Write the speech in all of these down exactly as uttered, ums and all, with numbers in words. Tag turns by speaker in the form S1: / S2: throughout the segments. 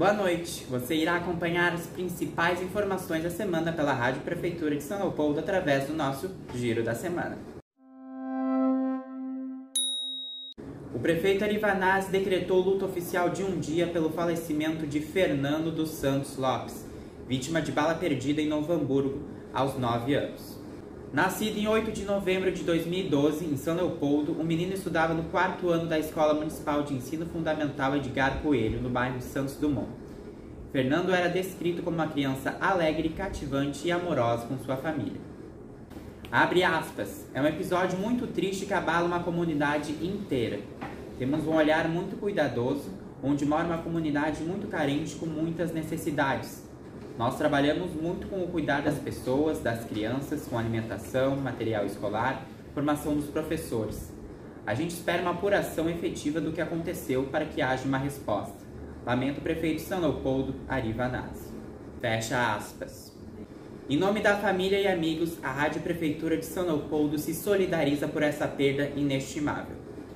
S1: Boa noite, você irá acompanhar as principais informações da semana pela Rádio Prefeitura de São Leopoldo através do nosso Giro da Semana. O prefeito Ari Vanazzi decretou luto oficial de um dia pelo falecimento de Fernando dos Santos Lopes, vítima de bala perdida em Novo Hamburgo, aos nove anos. Nascido em oito de novembro de dois mil e doze, em São Leopoldo, o menino estudava no quarto ano da Escola Municipal de Ensino Fundamental Edgar Coelho, no bairro Santos Dumont. Fernando era descrito como uma criança alegre, cativante e amorosa com sua família. Abre aspas, é um episódio muito triste que abala uma comunidade inteira. Temos um olhar muito cuidadoso, onde mora uma comunidade muito carente com muitas necessidades. Nós trabalhamos muito com o cuidar das pessoas, das crianças, com alimentação, material escolar, formação dos professores. A gente espera uma apuração efetiva do que aconteceu para que haja uma resposta. Lamento o prefeito de São Leopoldo, Ari Vanazzi. Fecha aspas. Em nome da família e amigos, a Rádio Prefeitura de São Leopoldo se solidariza por essa perda inestimável.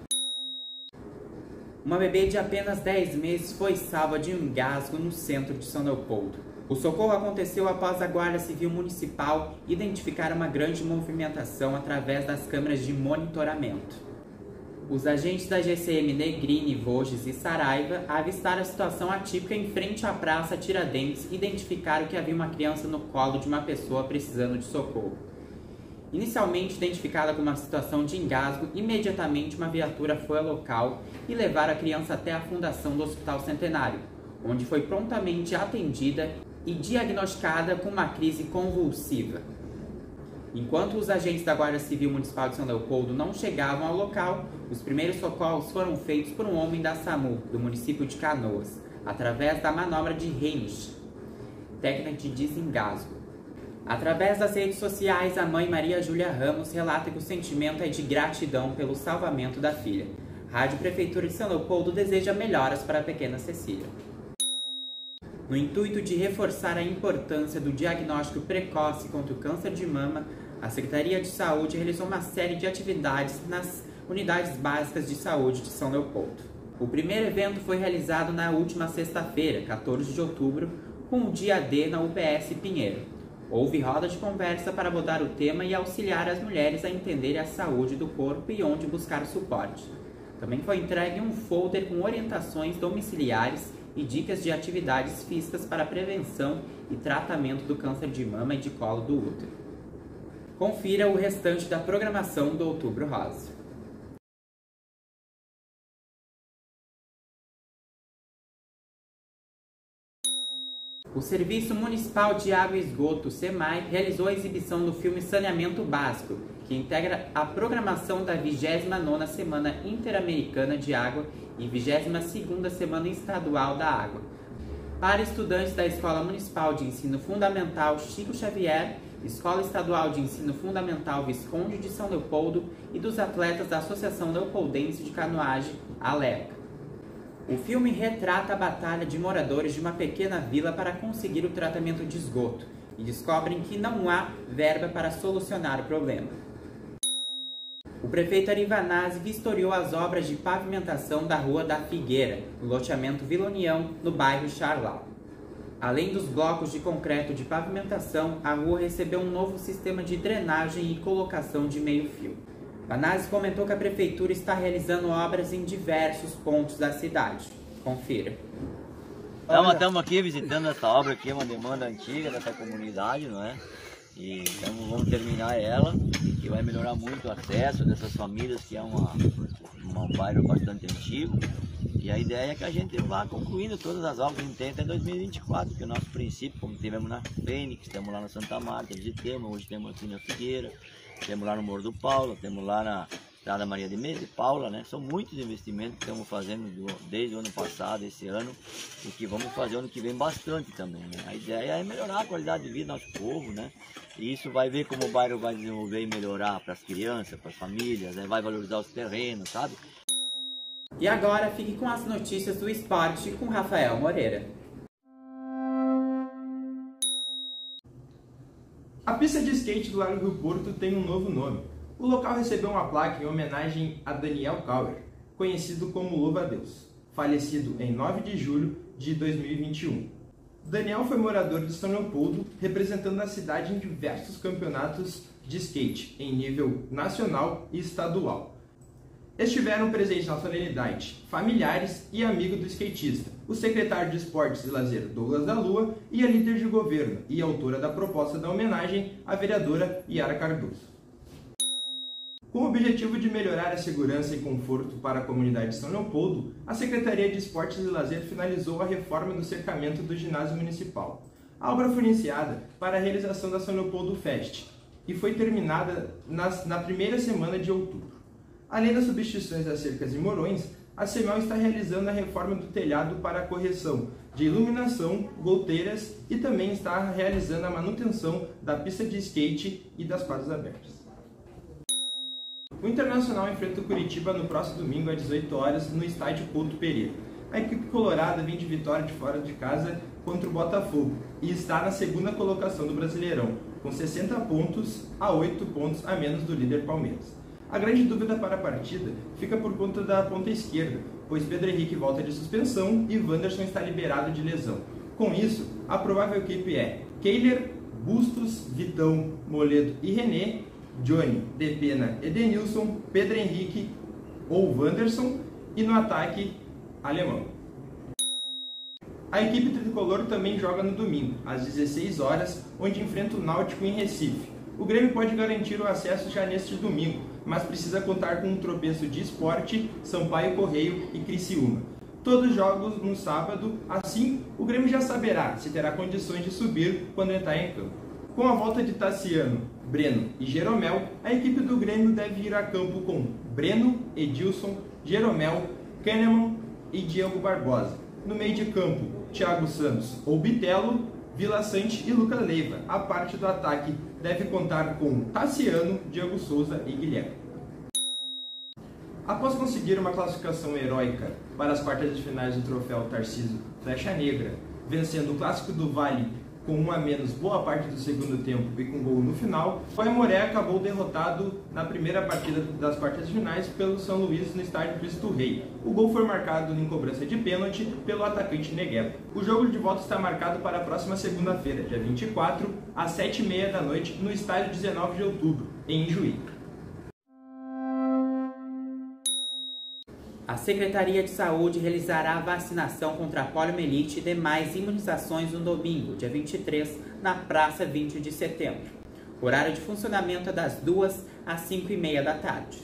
S1: Uma bebê de apenas dez meses foi salva de um engasgo no centro de São Leopoldo. O socorro aconteceu após a Guarda Civil Municipal identificar uma grande movimentação através das câmeras de monitoramento. Os agentes da G C M Negrini, Vosges e Saraiva avistaram a situação atípica em frente à Praça Tiradentes e identificaram que havia uma criança no colo de uma pessoa precisando de socorro. Inicialmente identificada como uma situação de engasgo, imediatamente uma viatura foi ao local e levaram a criança até a fundação do Hospital Centenário, onde foi prontamente atendida e diagnosticada com uma crise convulsiva. Enquanto os agentes da Guarda Civil Municipal de São Leopoldo não chegavam ao local, os primeiros socorros foram feitos por um homem da SAMU, do município de Canoas, através da manobra de Heimlich, técnica de desengasgo. Através das redes sociais, a mãe Maria Júlia Ramos relata que o sentimento é de gratidão pelo salvamento da filha. A Rádio Prefeitura de São Leopoldo deseja melhoras para a pequena Cecília. No intuito de reforçar a importância do diagnóstico precoce contra o câncer de mama, a Secretaria de Saúde realizou uma série de atividades nas unidades básicas de saúde de São Leopoldo. O primeiro evento foi realizado na última sexta-feira, quatorze de outubro, com o dia D na U P S Pinheiro. Houve roda de conversa para abordar o tema e auxiliar as mulheres a entenderem a saúde do corpo e onde buscar suporte. Também foi entregue um folder com orientações domiciliares e dicas de atividades físicas para a prevenção e tratamento do câncer de mama e de colo do útero. Confira o restante da programação do Outubro Rosa. O Serviço Municipal de Água e Esgoto, SEMAI, realizou a exibição do filme Saneamento Básico, que integra a programação da vigésima nona Semana Interamericana de Água e vigésima segunda Semana Estadual da Água, para estudantes da Escola Municipal de Ensino Fundamental Chico Xavier, Escola Estadual de Ensino Fundamental Visconde de São Leopoldo e dos atletas da Associação Leopoldense de Canoagem, ALECA. O filme retrata a batalha de moradores de uma pequena vila para conseguir o tratamento de esgoto e descobrem que não há verba para solucionar o problema. O prefeito Ari Vanazzi vistoriou as obras de pavimentação da Rua da Figueira, no loteamento Vila União, no bairro Charlau. Além dos blocos de concreto de pavimentação, a rua recebeu um novo sistema de drenagem e colocação de meio-fio. Vanazzi comentou que a prefeitura está realizando obras em diversos pontos da cidade. Confira.
S2: Estamos aqui visitando essa obra aqui, é uma demanda antiga dessa comunidade, não é? E então vamos terminar ela, que vai melhorar muito o acesso dessas famílias, que é uma, uma, um bairro bastante antigo. E a ideia é que a gente vá concluindo todas as obras que a gente tem até dois mil e vinte e quatro, que é o nosso princípio, como tivemos na Fênix, temos lá na Santa Marta, visitamos, hoje temos aqui na Figueira, temos lá no Morro do Paula, temos lá na Estrada Maria de Mesa e Paula, né? São muitos investimentos que estamos fazendo desde o ano passado, esse ano, e que vamos fazer ano que vem bastante também, né? A ideia é melhorar a qualidade de vida do nosso povo, né? E isso vai ver como o bairro vai desenvolver e melhorar para as crianças, para as famílias, né? Vai valorizar os terrenos, sabe?
S1: E agora fique com as notícias do esporte com Rafael Moreira.
S3: A pista de skate do Lago Rio Porto tem um novo nome. O local recebeu uma placa em homenagem a Daniel Kauer, conhecido como Louva a Deus, falecido em nove de julho de dois mil e vinte e um. Daniel foi morador de São Leopoldo, representando a cidade em diversos campeonatos de skate, em nível nacional e estadual. Estiveram presentes na solenidade familiares e amigos do skatista, o secretário de Esportes e Lazer Douglas da Lua e a líder de governo e autora da proposta da homenagem, a vereadora Yara Cardoso. Com o objetivo de melhorar a segurança e conforto para a comunidade de São Leopoldo, a Secretaria de Esportes e Lazer finalizou a reforma do cercamento do ginásio municipal. A obra foi iniciada para a realização da São Leopoldo Fest e foi terminada nas, na primeira semana de outubro. Além das substituições das cercas e morões, a CEMEL está realizando a reforma do telhado para a correção de iluminação, goteiras e também está realizando a manutenção da pista de skate e das quadras abertas. O Internacional enfrenta o Curitiba no próximo domingo às dezoito horas no estádio Couto Pereira. A equipe colorada vem de vitória de fora de casa contra o Botafogo e está na segunda colocação do Brasileirão, com sessenta pontos a oito pontos a menos do líder Palmeiras. A grande dúvida para a partida fica por conta da ponta esquerda, pois Pedro Henrique volta de suspensão e Wanderson está liberado de lesão. Com isso, a provável equipe é Keiler, Bustos, Vitão, Moledo e René, Johnny, Depena, Edenilson, Pedro Henrique ou Wanderson e no ataque, Alemão. A equipe tricolor também joga no domingo, às dezesseis horas, onde enfrenta o Náutico em Recife. O Grêmio pode garantir o acesso já neste domingo, mas precisa contar com um tropeço de Sport, Sampaio Correio e Criciúma. Todos os jogos no sábado, assim o Grêmio já saberá se terá condições de subir quando entrar em campo. Com a volta de Tassiano, Breno e Jeromel, a equipe do Grêmio deve ir a campo com Breno, Edilson, Jeromel, Kahneman e Diego Barbosa. No meio de campo, Thiago Santos ou Bitelo, Vila Sante e Lucas Leiva. A parte do ataque deve contar com Tassiano, Diego Souza e Guilherme. Após conseguir uma classificação heróica para as quartas de finais do troféu Tarcísio Flecha Negra, vencendo o Clássico do Vale com um a menos boa parte do segundo tempo e com gol no final, o Aimoré acabou derrotado na primeira partida das quartas de finais pelo São Luís no estádio Cristo Rei. O gol foi marcado em cobrança de pênalti pelo atacante Negueba. O jogo de volta está marcado para a próxima segunda-feira, dia vinte e quatro, às sete e meia da noite, no estádio dezenove de outubro, em Juí.
S1: A Secretaria de Saúde realizará a vacinação contra a poliomielite e demais imunizações no domingo, dia vinte e três, na Praça vinte de Setembro. O horário de funcionamento é das duas às cinco e meia da tarde.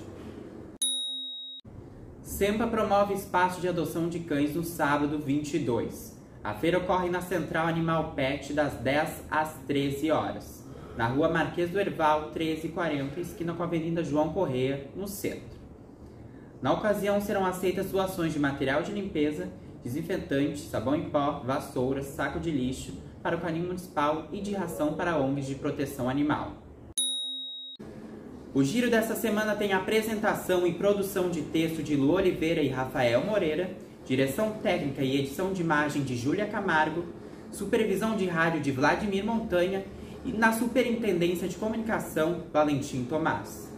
S1: SEMPA promove espaço de adoção de cães no sábado vinte e dois. A feira ocorre na Central Animal Pet das dez às treze horas, na Rua Marquês do Herval, treze e quarenta, esquina com a Avenida João Correia, no centro. Na ocasião, serão aceitas doações de material de limpeza, desinfetante, sabão em pó, vassouras, saco de lixo para o canil municipal e de ração para O N Gs de proteção animal. O giro dessa semana tem apresentação e produção de texto de Lu Oliveira e Rafael Moreira, direção técnica e edição de imagem de Júlia Camargo, supervisão de rádio de Vladimir Montanha e na superintendência de comunicação, Valentim Tomás.